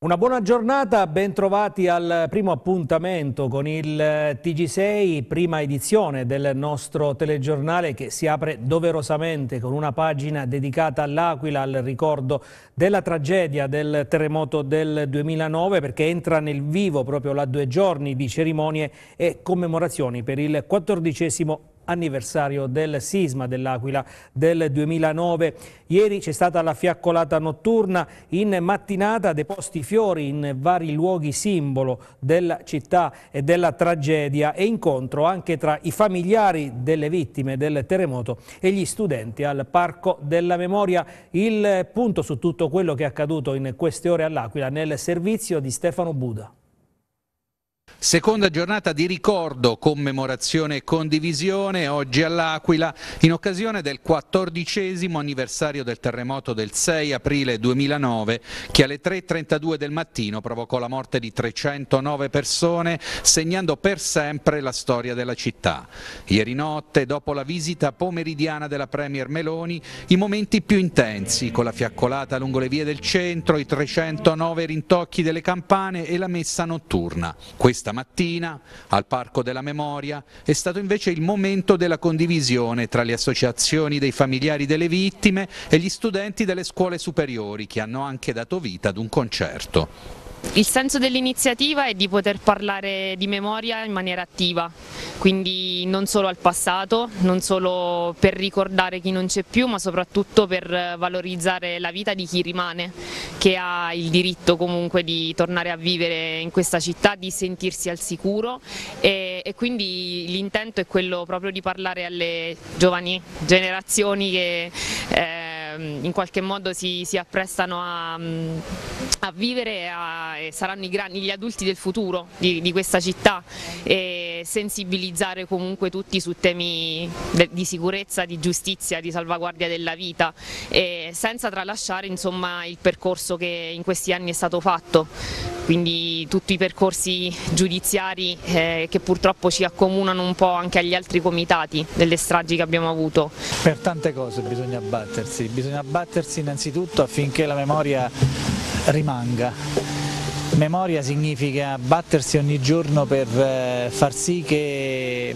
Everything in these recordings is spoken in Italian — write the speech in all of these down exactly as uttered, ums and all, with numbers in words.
Una buona giornata, ben trovati al primo appuntamento con il T G sei, prima edizione del nostro telegiornale che si apre doverosamente con una pagina dedicata all'Aquila, al ricordo della tragedia del terremoto del duemilanove, perché entra nel vivo proprio là due giorni di cerimonie e commemorazioni per il quattordicesimo anniversario del sisma dell'Aquila del duemilanove. Ieri c'è stata la fiaccolata notturna, in mattinata deposti fiori in vari luoghi simbolo della città e della tragedia e incontro anche tra i familiari delle vittime del terremoto e gli studenti al Parco della Memoria. Il punto su tutto quello che è accaduto in queste ore all'Aquila nel servizio di Stefano Buda. Seconda giornata di ricordo, commemorazione e condivisione oggi all'Aquila in occasione del quattordicesimo anniversario del terremoto del sei aprile duemilanove che alle tre e trentadue del mattino provocò la morte di trecentonove persone, segnando per sempre la storia della città. Ieri notte, dopo la visita pomeridiana della Premier Meloni, i momenti più intensi con la fiaccolata lungo le vie del centro, i trecentonove rintocchi delle campane e la messa notturna. Questa mattina al Parco della Memoria è stato invece il momento della condivisione tra le associazioni dei familiari delle vittime e gli studenti delle scuole superiori che hanno anche dato vita ad un concerto. Il senso dell'iniziativa è di poter parlare di memoria in maniera attiva, quindi non solo al passato, non solo per ricordare chi non c'è più, ma soprattutto per valorizzare la vita di chi rimane, che ha il diritto comunque di tornare a vivere in questa città, di sentirsi al sicuro e, e quindi l'intento è quello proprio di parlare alle giovani generazioni che eh, in qualche modo si, si apprestano a, a vivere e, a, e saranno i grandi, gli adulti del futuro di, di questa città, e sensibilizzare comunque tutti su temi de, di sicurezza, di giustizia, di salvaguardia della vita, e senza tralasciare insomma il percorso che in questi anni è stato fatto, quindi tutti i percorsi giudiziari eh, che purtroppo ci accomunano un po' anche agli altri comitati delle stragi che abbiamo avuto. Per tante cose bisogna battersi, bisogna battersi innanzitutto affinché la memoria rimanga. Memoria significa battersi ogni giorno per eh, far sì che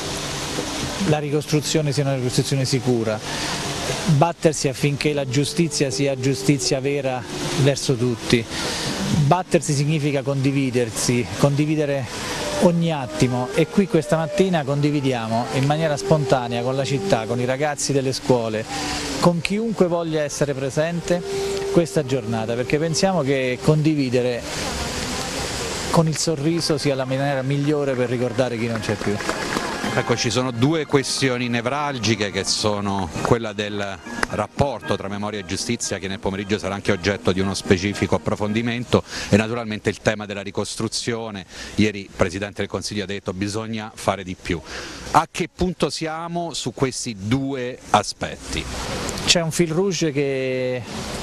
la ricostruzione sia una ricostruzione sicura, battersi affinché la giustizia sia giustizia vera verso tutti. Battersi significa condividersi, condividere ogni attimo, e qui questa mattina condividiamo in maniera spontanea con la città, con i ragazzi delle scuole, con chiunque voglia essere presente questa giornata, perché pensiamo che condividere con il sorriso sia la maniera migliore per ricordare chi non c'è più. Ecco, ci sono due questioni nevralgiche, che sono quella del rapporto tra memoria e giustizia, che nel pomeriggio sarà anche oggetto di uno specifico approfondimento, e naturalmente il tema della ricostruzione. Ieri il Presidente del Consiglio ha detto che bisogna fare di più. A che punto siamo su questi due aspetti? C'è un fil rouge che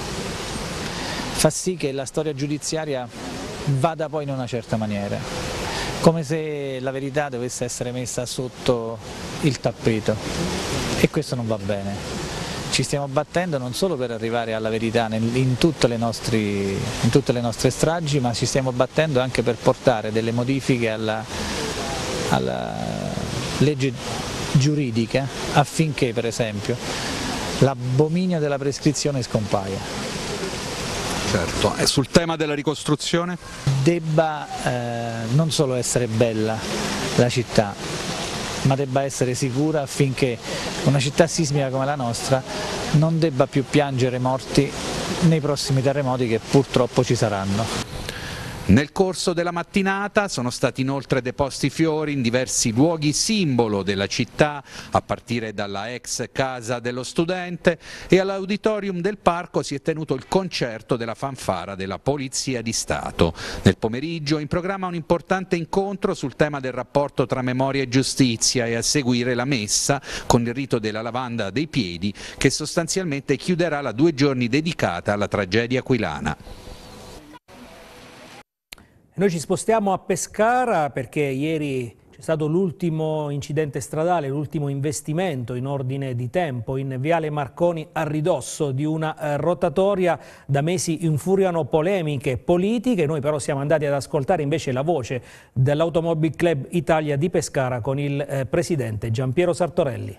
fa sì che la storia giudiziaria vada poi in una certa maniera, come se la verità dovesse essere messa sotto il tappeto, e questo non va bene. Ci stiamo battendo non solo per arrivare alla verità in tutte le, nostri, in tutte le nostre stragi, ma ci stiamo battendo anche per portare delle modifiche alla, alla legge giuridica affinché, per esempio, l'abominio della prescrizione scompaia. Certo. E sul tema della ricostruzione? Debba eh, non solo essere bella la città, ma debba essere sicura affinché una città sismica come la nostra non debba più piangere morti nei prossimi terremoti che purtroppo ci saranno. Nel corso della mattinata sono stati inoltre deposti fiori in diversi luoghi simbolo della città, a partire dalla ex casa dello studente, e all'auditorium del parco si è tenuto il concerto della fanfara della Polizia di Stato. Nel pomeriggio in programma un importante incontro sul tema del rapporto tra memoria e giustizia, e a seguire la messa con il rito della lavanda dei piedi, che sostanzialmente chiuderà la due giorni dedicata alla tragedia aquilana. Noi ci spostiamo a Pescara perché ieri C'è stato l'ultimo incidente stradale, l'ultimo investimento in ordine di tempo in Viale Marconi a ridosso di una eh, rotatoria. Da mesi infuriano polemiche politiche, noi però siamo andati ad ascoltare invece la voce dell'Automobile Club Italia di Pescara con il eh, presidente Giampiero Sartorelli.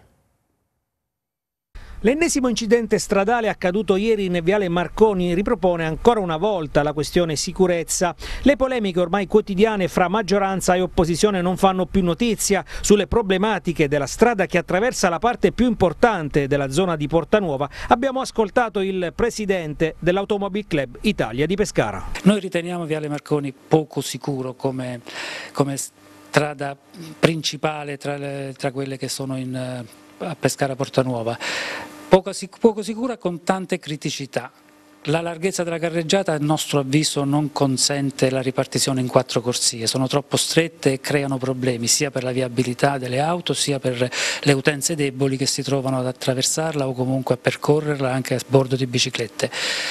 L'ennesimo incidente stradale accaduto ieri in Viale Marconi ripropone ancora una volta la questione sicurezza. Le polemiche ormai quotidiane fra maggioranza e opposizione non fanno più notizia sulle problematiche della strada che attraversa la parte più importante della zona di Portanuova. Abbiamo ascoltato il presidente dell'Automobile Club Italia di Pescara. Noi riteniamo Viale Marconi poco sicuro come, come strada principale tra, le, tra quelle che sono in, a Pescara Portanuova. Poco, poco sicura con tante criticità. La larghezza della carreggiata a nostro avviso non consente la ripartizione in quattro corsie, sono troppo strette e creano problemi sia per la viabilità delle auto sia per le utenze deboli che si trovano ad attraversarla o comunque a percorrerla anche a bordo di biciclette.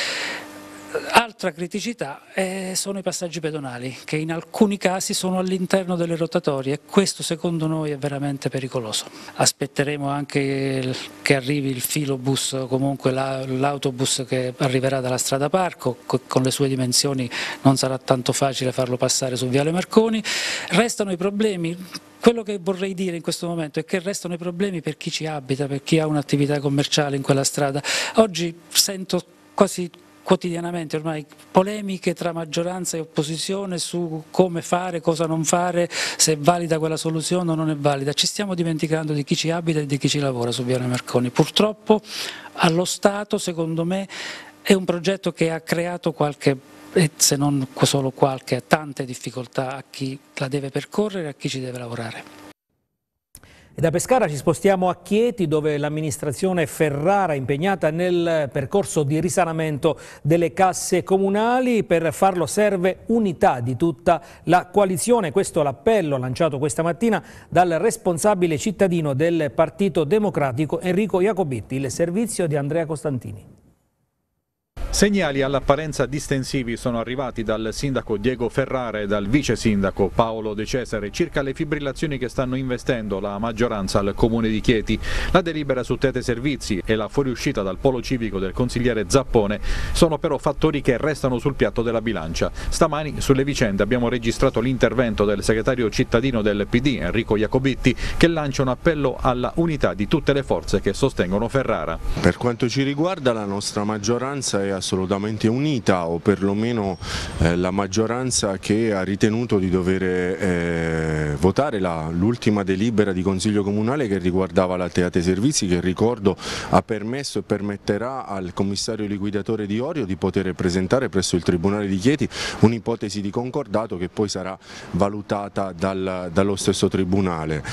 Altra criticità eh, sono i passaggi pedonali che in alcuni casi sono all'interno delle rotatorie e questo secondo noi è veramente pericoloso. Aspetteremo anche il, che arrivi il filobus o comunque la, l'autobus che arriverà dalla strada Parco, co, con le sue dimensioni non sarà tanto facile farlo passare su Viale Marconi. Restano i problemi. Quello che vorrei dire in questo momento è che restano i problemi per chi ci abita, per chi ha un'attività commerciale in quella strada. Oggi sento quasi quotidianamente ormai polemiche tra maggioranza e opposizione su come fare, cosa non fare, se è valida quella soluzione o non è valida. Ci stiamo dimenticando di chi ci abita e di chi ci lavora su Viale Marconi. Purtroppo allo Stato, secondo me, è un progetto che ha creato qualche, se non solo qualche, tante difficoltà a chi la deve percorrere e a chi ci deve lavorare. E da Pescara ci spostiamo a Chieti, dove l'amministrazione Ferrara è impegnata nel percorso di risanamento delle casse comunali. Per farlo serve unità di tutta la coalizione. Questo è l'appello lanciato questa mattina dal responsabile cittadino del Partito Democratico Enrico Jacobitti, il servizio di Andrea Costantini. Segnali all'apparenza distensivi sono arrivati dal sindaco Diego Ferrara e dal vice sindaco Paolo De Cesare circa le fibrillazioni che stanno investendo la maggioranza al comune di Chieti. La delibera su Tete Servizi e la fuoriuscita dal polo civico del consigliere Zappone sono però fattori che restano sul piatto della bilancia. Stamani sulle vicende abbiamo registrato l'intervento del segretario cittadino del P D Enrico Jacobitti, che lancia un appello alla unità di tutte le forze che sostengono Ferrara. Per quanto ci riguarda, la nostra maggioranza è assolutamente unita, o perlomeno eh, la maggioranza che ha ritenuto di dover eh, votare l'ultima delibera di Consiglio Comunale che riguardava la Teate Servizi, che ricordo ha permesso e permetterà al commissario liquidatore di Orio di poter presentare presso il Tribunale di Chieti un'ipotesi di concordato che poi sarà valutata dal, dallo stesso Tribunale.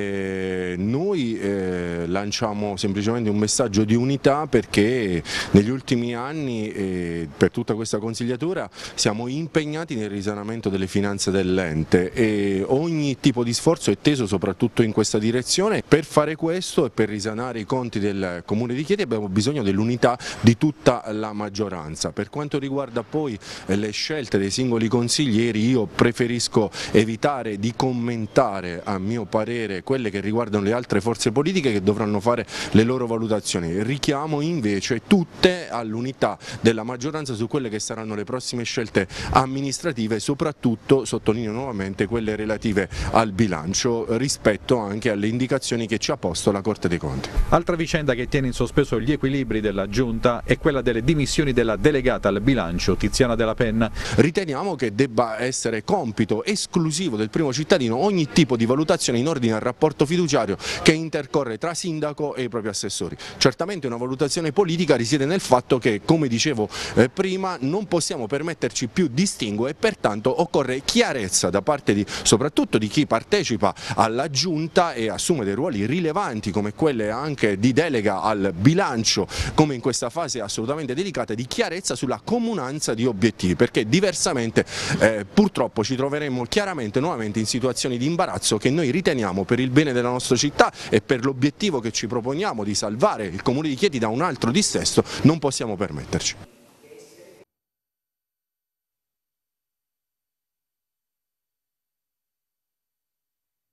E noi eh, lanciamo semplicemente un messaggio di unità perché negli ultimi anni e per tutta questa consigliatura siamo impegnati nel risanamento delle finanze dell'ente e ogni tipo di sforzo è teso soprattutto in questa direzione. Per fare questo e per risanare i conti del comune di Chieti abbiamo bisogno dell'unità di tutta la maggioranza. Per quanto riguarda poi le scelte dei singoli consiglieri, io preferisco evitare di commentare, a mio parere, quelle che riguardano le altre forze politiche che dovranno fare le loro valutazioni. Richiamo invece tutte all'unità della maggioranza su quelle che saranno le prossime scelte amministrative, soprattutto, sottolineo nuovamente, quelle relative al bilancio, rispetto anche alle indicazioni che ci ha posto la Corte dei Conti. Altra vicenda che tiene in sospeso gli equilibri della Giunta è quella delle dimissioni della delegata al bilancio Tiziana Della Penna. Riteniamo che debba essere compito esclusivo del primo cittadino ogni tipo di valutazione in ordine al rapporto fiduciario che intercorre tra sindaco e i propri assessori. Certamente una valutazione politica risiede nel fatto che, come dicevo eh, prima, non possiamo permetterci più distinguo e pertanto occorre chiarezza da parte di, soprattutto di chi partecipa alla Giunta e assume dei ruoli rilevanti come quelle anche di delega al bilancio, come in questa fase assolutamente delicata, di chiarezza sulla comunanza di obiettivi, perché diversamente eh, purtroppo ci troveremo chiaramente nuovamente in situazioni di imbarazzo che noi riteniamo, per il bene della nostra città e per l'obiettivo che ci proponiamo di salvare il comune di Chieti da un altro dissesto, non possiamo permetterci.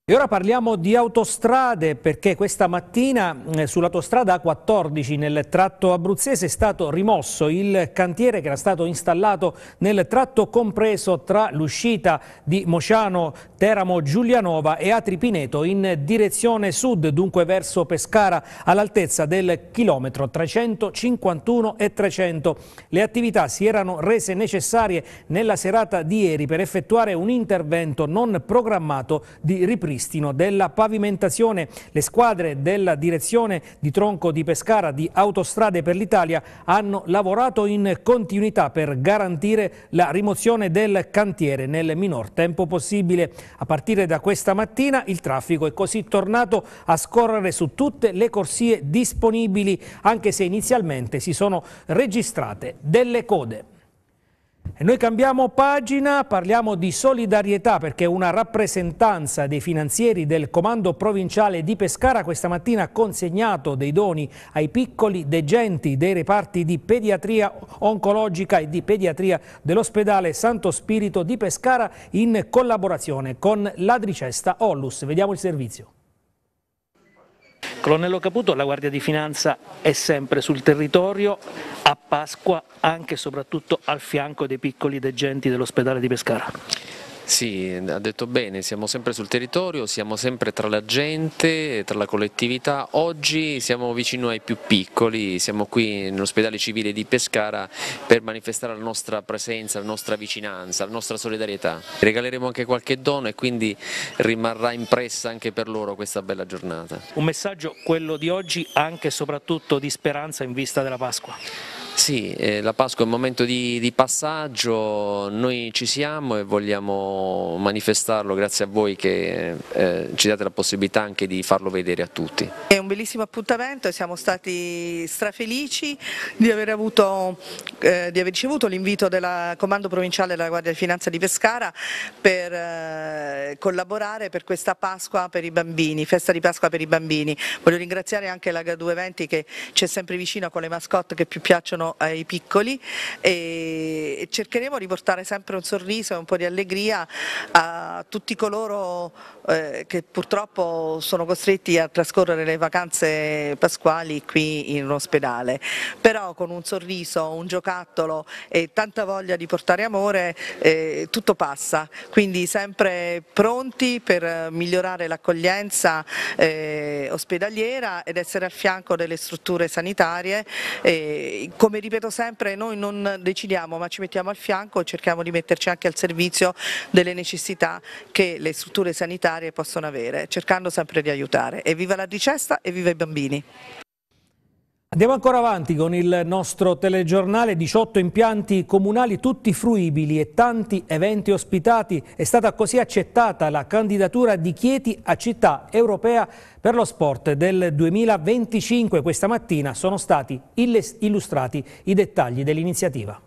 E ora parliamo di autostrade, perché questa mattina eh, sull'autostrada A quattordici nel tratto abruzzese è stato rimosso il cantiere che era stato installato nel tratto compreso tra l'uscita di Mociano, Teramo, Giulianova e Atripineto in direzione sud, dunque verso Pescara, all'altezza del chilometro trecentocinquantuno e trecento. Le attività si erano rese necessarie nella serata di ieri per effettuare un intervento non programmato di ripristino della pavimentazione. Le squadre della direzione di tronco di Pescara di Autostrade per l'Italia hanno lavorato in continuità per garantire la rimozione del cantiere nel minor tempo possibile. A partire da questa mattina il traffico è così tornato a scorrere su tutte le corsie disponibili, anche se inizialmente si sono registrate delle code. E noi cambiamo pagina, parliamo di solidarietà, perché una rappresentanza dei finanzieri del Comando Provinciale di Pescara questa mattina ha consegnato dei doni ai piccoli degenti dei reparti di pediatria oncologica e di pediatria dell'ospedale Santo Spirito di Pescara in collaborazione con l'Adricesta Ollus. Vediamo il servizio. Colonnello Caputo, la Guardia di Finanza è sempre sul territorio a Pasqua, anche e soprattutto al fianco dei piccoli degenti dell'ospedale di Pescara. Sì, ha detto bene, siamo sempre sul territorio, siamo sempre tra la gente, tra la collettività. Oggi siamo vicino ai più piccoli, siamo qui nell'ospedale civile di Pescara per manifestare la nostra presenza, la nostra vicinanza, la nostra solidarietà. Regaleremo anche qualche dono e quindi rimarrà impressa anche per loro questa bella giornata. Un messaggio, quello di oggi, anche e soprattutto di speranza in vista della Pasqua. Sì, eh, la Pasqua è un momento di, di passaggio, noi ci siamo e vogliamo manifestarlo grazie a voi che eh, ci date la possibilità anche di farlo vedere a tutti. È un bellissimo appuntamento e siamo stati strafelici di aver, avuto, eh, di aver ricevuto l'invito del Comando Provinciale della Guardia di Finanza di Pescara per eh, collaborare per questa Pasqua per i bambini, festa di Pasqua per i bambini. Voglio ringraziare anche la H duecentoventi che ci è sempre vicino con le mascotte che più piacciono ai piccoli e cercheremo di portare sempre un sorriso e un po' di allegria a tutti coloro eh, che purtroppo sono costretti a trascorrere le vacanze pasquali qui in ospedale, però con un sorriso, un giocattolo e tanta voglia di portare amore eh, tutto passa, quindi sempre pronti per migliorare l'accoglienza eh, ospedaliera ed essere a fianco delle strutture sanitarie. Eh, come ripeto sempre, noi non decidiamo ma ci mettiamo al fianco e cerchiamo di metterci anche al servizio delle necessità che le strutture sanitarie possono avere, cercando sempre di aiutare. E viva l'Adricesta e viva i bambini! Andiamo ancora avanti con il nostro telegiornale. diciotto impianti comunali tutti fruibili e tanti eventi ospitati. È stata così accettata la candidatura di Chieti a città europea per lo sport del duemilaventicinque. Questa mattina sono stati illustrati i dettagli dell'iniziativa.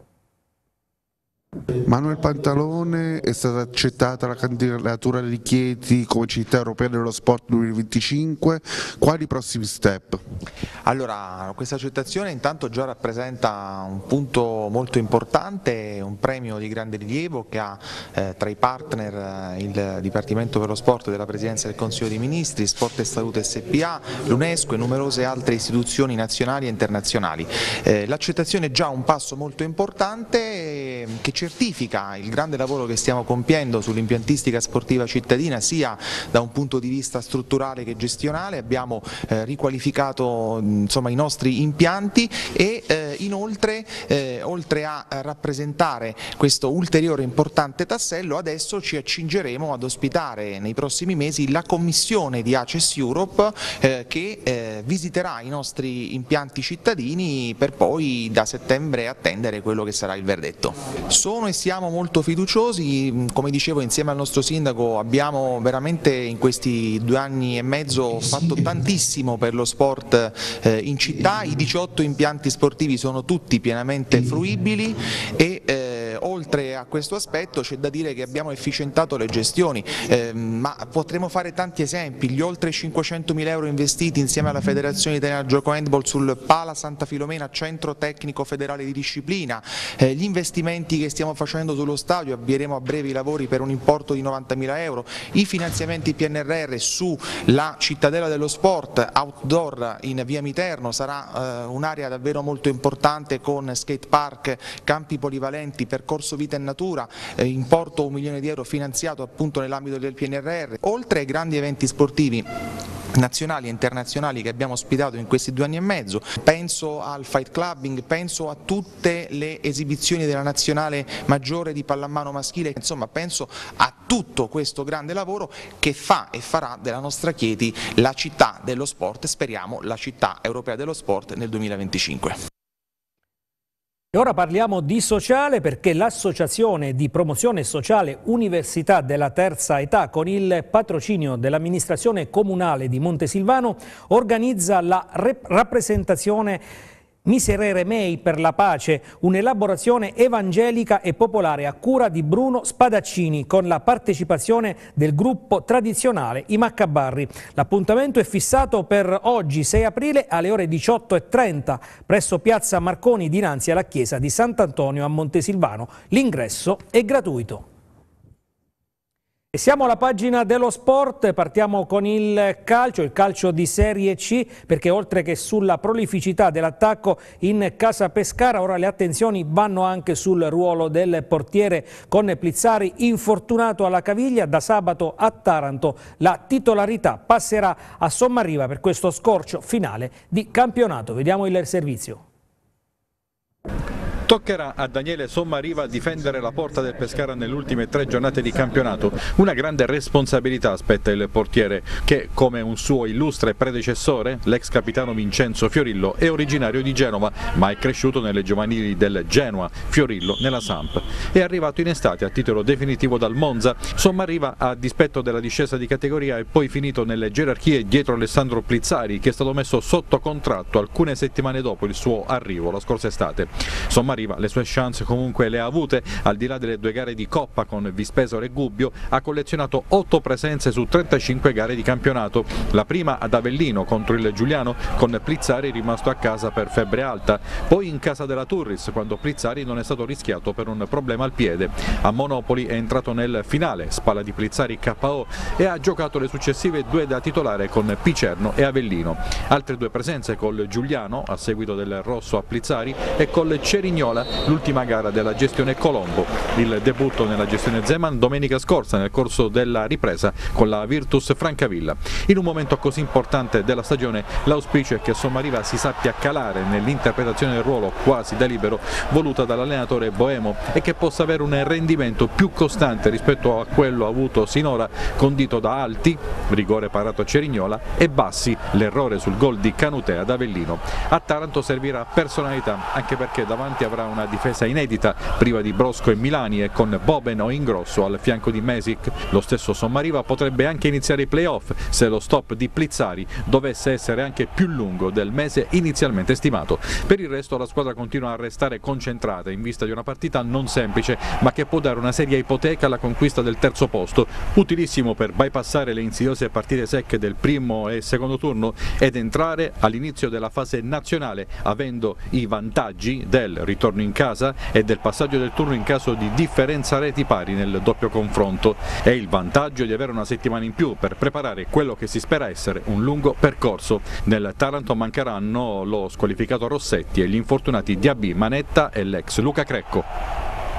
Manuel Pantalone, è stata accettata la candidatura di Chieti come città europea dello sport duemilaventicinque, quali i prossimi step? Allora, questa accettazione intanto già rappresenta un punto molto importante, un premio di grande rilievo che ha eh, tra i partner eh, il Dipartimento per lo Sport della Presidenza del Consiglio dei Ministri, Sport e Salute S P A, l'UNESCO e numerose altre istituzioni nazionali e internazionali. Eh, l'accettazione è già un passo molto importante eh, che certifica il grande lavoro che stiamo compiendo sull'impiantistica sportiva cittadina sia da un punto di vista strutturale che gestionale. Abbiamo eh, riqualificato insomma, i nostri impianti e eh, inoltre eh, oltre a rappresentare questo ulteriore importante tassello, adesso ci accingeremo ad ospitare nei prossimi mesi la commissione di Access Europe eh, che eh, visiterà i nostri impianti cittadini per poi da settembre attendere quello che sarà il verdetto. Sono e siamo molto fiduciosi, come dicevo insieme al nostro sindaco abbiamo veramente in questi due anni e mezzo fatto tantissimo per lo sport eh, in città, i diciotto impianti sportivi sono tutti pienamente fruibili e eh, oltre a questo aspetto c'è da dire che abbiamo efficientato le gestioni, eh, ma potremmo fare tanti esempi, gli oltre cinquecentomila euro investiti insieme alla Federazione Italiana Gioco Handball sul Pala Santa Filomena, centro tecnico federale di disciplina, eh, gli investimenti che stiamo facendo sullo stadio, avvieremo a breve i lavori per un importo di novantamila euro, i finanziamenti P N R R sulla cittadella dello sport outdoor in via Miterno, sarà eh, un'area davvero molto importante con skate park, campi polivalenti, percorso vita e natura, eh, importo un milione di euro finanziato appunto nell'ambito del P N R R, oltre ai grandi eventi sportivi nazionali e internazionali che abbiamo ospitato in questi due anni e mezzo, penso al fight clubbing, penso a tutte le esibizioni della nazionale maggiore di pallamano maschile, insomma penso a tutto questo grande lavoro che fa e farà della nostra Chieti la città dello sport, speriamo la città europea dello sport nel duemilaventicinque. E ora parliamo di sociale perché l'Associazione di Promozione Sociale Università della Terza Età, con il patrocinio dell'amministrazione comunale di Montesilvano, organizza la rappresentazione Miserere Mei per la pace, un'elaborazione evangelica e popolare a cura di Bruno Spadaccini con la partecipazione del gruppo tradizionale I Maccabarri. L'appuntamento è fissato per oggi sei aprile alle ore diciotto e trenta presso Piazza Marconi dinanzi alla chiesa di Sant'Antonio a Montesilvano. L'ingresso è gratuito. E siamo alla pagina dello sport, partiamo con il calcio, il calcio di Serie C, perché oltre che sulla prolificità dell'attacco in casa Pescara, ora le attenzioni vanno anche sul ruolo del portiere con Plizzari infortunato alla caviglia. Da sabato a Taranto la titolarità passerà a Sommariva per questo scorcio finale di campionato. Vediamo il servizio. Toccherà a Daniele Sommariva difendere la porta del Pescara nelle ultime tre giornate di campionato. Una grande responsabilità aspetta il portiere che, come un suo illustre predecessore, l'ex capitano Vincenzo Fiorillo, è originario di Genova ma è cresciuto nelle giovanili del Genoa, Fiorillo nella Samp. È arrivato in estate a titolo definitivo dal Monza. Sommariva, a dispetto della discesa di categoria, è poi finito nelle gerarchie dietro Alessandro Plizzari, che è stato messo sotto contratto alcune settimane dopo il suo arrivo la scorsa estate. Sommariva le sue chance comunque le ha avute, al di là delle due gare di Coppa con Vispesaro e Gubbio, ha collezionato otto presenze su trentacinque gare di campionato, la prima ad Avellino contro il Giuliano con Plizzari rimasto a casa per febbre alta, poi in casa della Turris quando Plizzari non è stato rischiato per un problema al piede. A Monopoli è entrato nel finale, spalla di Plizzari K O, e ha giocato le successive due da titolare con Picerno e Avellino. Altre due presenze col Giuliano a seguito del rosso a Plizzari e col Cerignola l'ultima gara della gestione Colombo. Il debutto nella gestione Zeman domenica scorsa nel corso della ripresa con la Virtus Francavilla. In un momento così importante della stagione l'auspicio è che Sommariva si sappia calare nell'interpretazione del ruolo quasi da libero voluta dall'allenatore Boemo e che possa avere un rendimento più costante rispetto a quello avuto sinora, condito da alti, rigore parato a Cerignola, e bassi, l'errore sul gol di Canute ad Avellino. A Taranto servirà personalità, anche perché davanti avrà una difesa inedita, priva di Brosco e Milani e con Boben o Ingrosso al fianco di Mesic. Lo stesso Sommariva potrebbe anche iniziare i playoff se lo stop di Plizzari dovesse essere anche più lungo del mese inizialmente stimato. Per il resto la squadra continua a restare concentrata in vista di una partita non semplice, ma che può dare una seria ipoteca alla conquista del terzo posto, utilissimo per bypassare le insidiose partite secche del primo e secondo turno ed entrare all'inizio della fase nazionale avendo i vantaggi del ritorno in casa e del passaggio del turno in caso di differenza reti pari nel doppio confronto, e il vantaggio di avere una settimana in più per preparare quello che si spera essere un lungo percorso. Nel Taranto mancheranno lo squalificato Rossetti e gli infortunati Diaby, Manetta e l'ex Luca Crecco.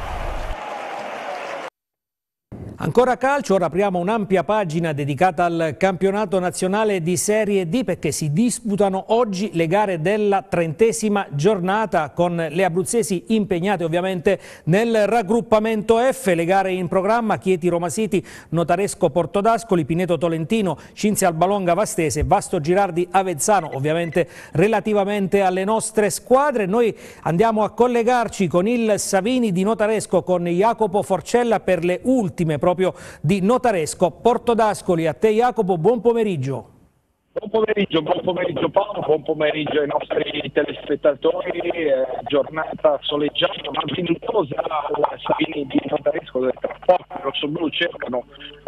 Ancora calcio, ora apriamo un'ampia pagina dedicata al campionato nazionale di Serie D perché si disputano oggi le gare della trentesima giornata con le abruzzesi impegnate ovviamente nel raggruppamento F. Le gare in programma: Chieti Roma City, Notaresco Portodascoli, Pineto Tolentino, Cinzia Albalonga Vastese, Vasto Girardi Avezzano. Ovviamente relativamente alle nostre squadre noi andiamo a collegarci con il Savini di Notaresco, con Jacopo Forcella per le ultime proprio di Notaresco Portodascoli. A te Jacopo, buon pomeriggio. Buon pomeriggio, buon pomeriggio Paolo, buon pomeriggio ai nostri telespettatori, eh, giornata soleggiata ma ventosa alla Savini di Notaresco, dove Trasporti rossoblu cercano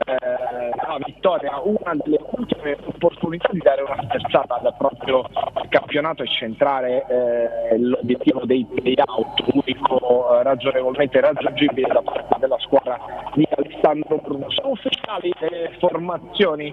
eh, la vittoria, una delle ultime opportunità di dare una sterzata al proprio campionato e centrare eh, l'obiettivo dei play-out, unico eh, ragionevolmente raggiungibile da parte della squadra di Alessandro Bruno. Sono ufficiali le formazioni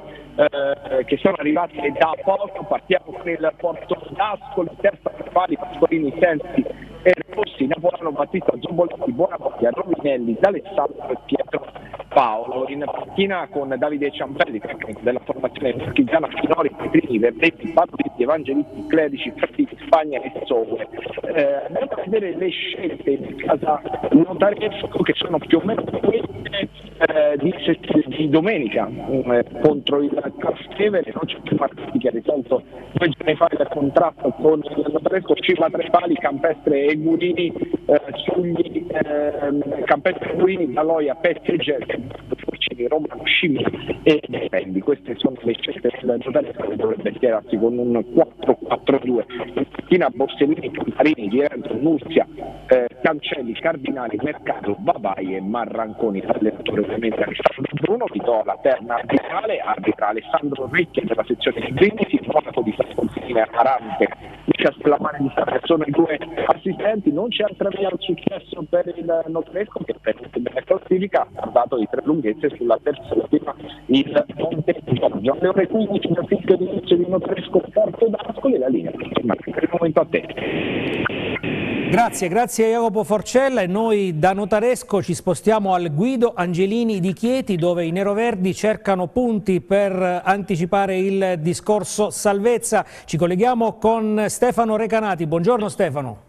eh, che sono arrivate da poco, partiamo con il Porto d'Ascoli, terza Trapani, Pasqualini, Sensi e Rossi, Napolitano, Battista, Zomboletti, Buonapoti, Rovinelli, D'Alessandro e Pietro Paolo. In panchina con Davide Ciampelli, tecnico della formazione marchigiana, Finori, Petrini, Verdetti, Battisti, Evangelisti, Clerici, Frattini, Spagna e Soule. Eh, andiamo a vedere le scelte in casa Notaresco, che sono più o meno queste eh, di, di domenica eh, contro il Trastevere. Non c'è più Marchetti, che ha risolto due giorni fa il contratto con il Notaresco, Scilla Trepali, Campestre e Gurini, eh, sugli eh, Campestre e Gurini, Daloia, Pezzi e Gelsi, Forcini, Romano, Scimi e Dependi. Queste sono le scelte del Notaresco, che dovrebbe schierarsi con un quattro quattro due. Tina, Borsellini, Camparini, Di Renzo, Nuzia, eh, Cancelli, Cardinali, Mercato, Babai e Marranconi. L'allenatore ovviamente Alessandro Bruno. Vi do la terna arbitrale, arbitra Alessandro Ricchi della sezione di Brindisi, Monaco di Sascolfine, Arante, Michel Slamane di Stabia sono i due assistenti. Non c'è altra via al successo per il Notaresco, che per la classifica ha dato di tre lunghezze sulla terz'ultima, il Monte Giorgio. Alle ore quindici dal fischio di inizio di Notaresco Porto d'Ascoli, la linea per il momento a te. Grazie, grazie a Jacopo Forcella, e noi da Notaresco ci spostiamo al Guido Angelini di Chieti, dove i neroverdi cercano punti per anticipare il discorso salvezza. Ci colleghiamo con Stefano Recanati. Buongiorno Stefano.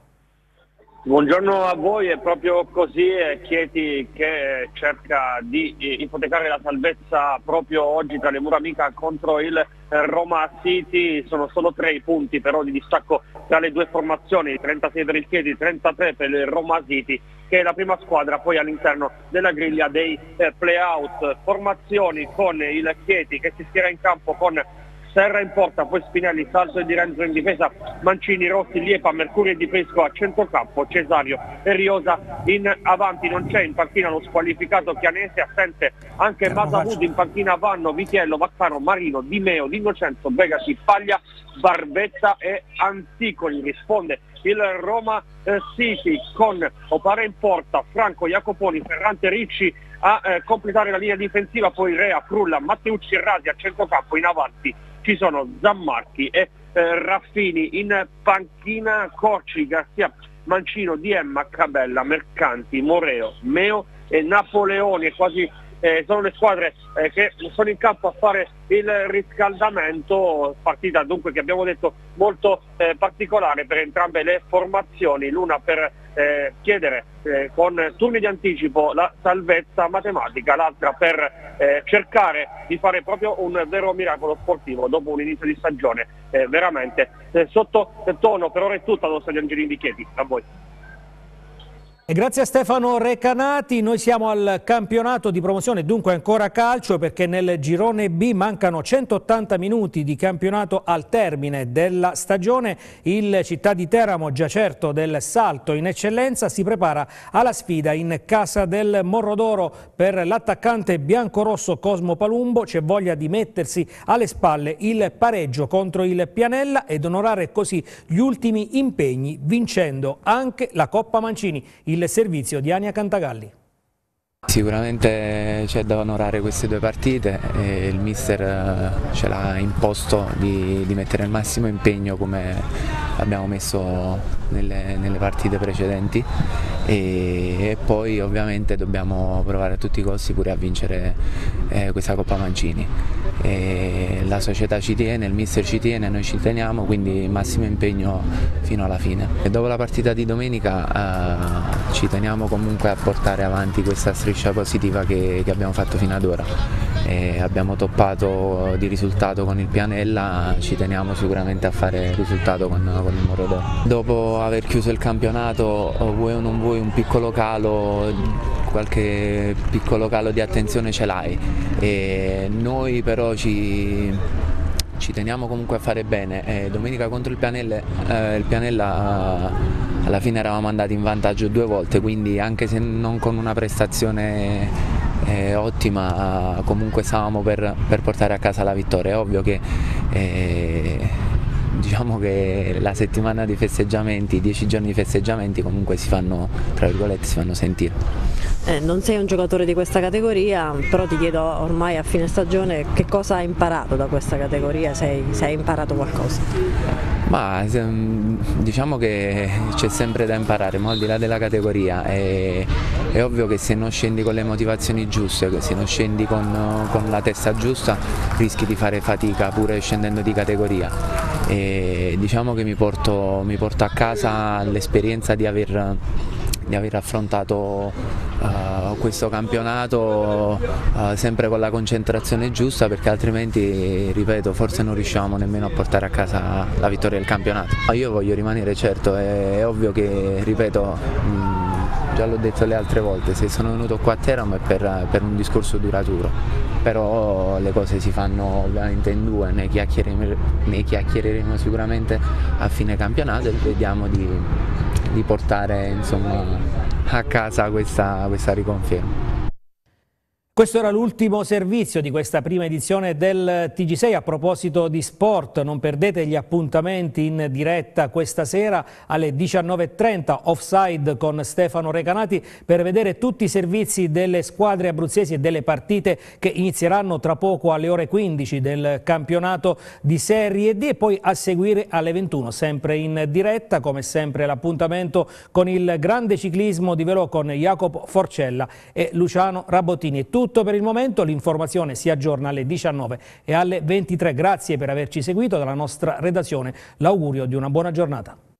Buongiorno a voi, è proprio così, è Chieti che cerca di ipotecare la salvezza proprio oggi tra le mura amica contro il Roma City. Sono solo tre i punti però di distacco tra le due formazioni, trentasei per il Chieti, trentatré per il Roma City, che è la prima squadra poi all'interno della griglia dei eh, play-out. Formazioni con il Chieti che si schiera in campo con Serra in porta, poi Spinelli, Salto e Di Renzo in difesa, Mancini, Rossi, Liepa, Mercurio e Di Pesco a centrocampo, Cesario e Riosa in avanti. Non c'è in panchina lo squalificato Chianese, assente anche Masavud, in panchina vanno Vitiello, Vaccaro, Marino, Di Meo, Di Innocenzo, Begasi, Paglia, Barbetta e Anticoli. Risponde il Roma eh, City con Opara in porta, Franco, Jacoponi, Ferrante, Ricci a eh, completare la linea difensiva, poi Rea, Frulla, Matteucci e Rasi a centrocampo. In avanti ci sono Zammarchi e eh, Raffini, in panchina Corci, Garcia, Mancino, Diemma, Cabella, Mercanti, Moreo, Meo e Napoleoni. E quasi eh, sono le squadre eh, che sono in campo a fare il riscaldamento. Partita dunque che abbiamo detto molto eh, particolare per entrambe le formazioni, l'una per eh, chiedere eh, con turni di anticipo la salvezza matematica, l'altra per eh, cercare di fare proprio un vero miracolo sportivo dopo un inizio di stagione eh, veramente eh, sotto tono. Per ora è tutto allo Stadio Angelini di Chieti. A voi. E grazie a Stefano Recanati. Noi siamo al campionato di promozione, dunque ancora calcio, perché nel girone B mancano centottanta minuti di campionato al termine della stagione. Il Città di Teramo, già certo del salto in eccellenza, si prepara alla sfida in casa del Morrodoro. Per l'attaccante biancorosso Cosmo Palumbo c'è voglia di mettersi alle spalle il pareggio contro il Pianella ed onorare così gli ultimi impegni, vincendo anche la Coppa Mancini. Il servizio di Ania Cantagalli. Sicuramente c'è da onorare queste due partite e il mister ce l'ha imposto di, di mettere il massimo impegno come abbiamo messo nelle, nelle partite precedenti e, e poi ovviamente dobbiamo provare a tutti i costi pure a vincere eh, questa Coppa Mancini. E la società ci tiene, il mister ci tiene, noi ci teniamo, quindi massimo impegno fino alla fine. E dopo la partita di domenica eh, ci teniamo comunque a portare avanti questa striscia positiva che, che abbiamo fatto fino ad ora. E abbiamo toppato di risultato con il Pianella, ci teniamo sicuramente a fare risultato con, con il Morrodoro. Dopo aver chiuso il campionato, vuoi o non vuoi, un piccolo calo, qualche piccolo calo di attenzione ce l'hai, e noi però ci, ci teniamo comunque a fare bene. E domenica contro il Pianella, eh, il Pianella eh, alla fine eravamo andati in vantaggio due volte, quindi anche se non con una prestazione eh, ottima, comunque stavamo per, per portare a casa la vittoria. È ovvio che eh, diciamo che la settimana di festeggiamenti, i dieci giorni di festeggiamenti comunque si fanno, tra virgolette, si fanno sentire. Eh, non sei un giocatore di questa categoria, però ti chiedo ormai a fine stagione che cosa hai imparato da questa categoria, se hai, se hai imparato qualcosa. Ma diciamo che c'è sempre da imparare, ma al di là della categoria è, è ovvio che se non scendi con le motivazioni giuste, se non scendi con, con la testa giusta, rischi di fare fatica pure scendendo di categoria. E diciamo che mi porto, mi porto a casa l'esperienza di aver di aver affrontato uh, questo campionato uh, sempre con la concentrazione giusta, perché altrimenti, ripeto, forse non riusciamo nemmeno a portare a casa la vittoria del campionato. Io voglio rimanere, certo, è, è ovvio che, ripeto, mh, già l'ho detto le altre volte, se sono venuto qua a Teramo è per, per un discorso duraturo, però le cose si fanno ovviamente in due, ne chiacchiereremo, ne chiacchiereremo sicuramente a fine campionato e vediamo di di portare, insomma, a casa questa, questa riconferma. Questo era l'ultimo servizio di questa prima edizione del T G sei. A proposito di sport, non perdete gli appuntamenti in diretta questa sera alle diciannove e trenta, Offside con Stefano Recanati, per vedere tutti i servizi delle squadre abruzzesi e delle partite che inizieranno tra poco alle ore quindici del campionato di Serie D, e poi a seguire alle ventuno, sempre in diretta, come sempre l'appuntamento con il grande ciclismo di velo con Jacopo Forcella e Luciano Rabottini. È tutto per il momento, l'informazione si aggiorna alle diciannove e alle ventitré. Grazie per averci seguito, dalla nostra redazione l'augurio di una buona giornata.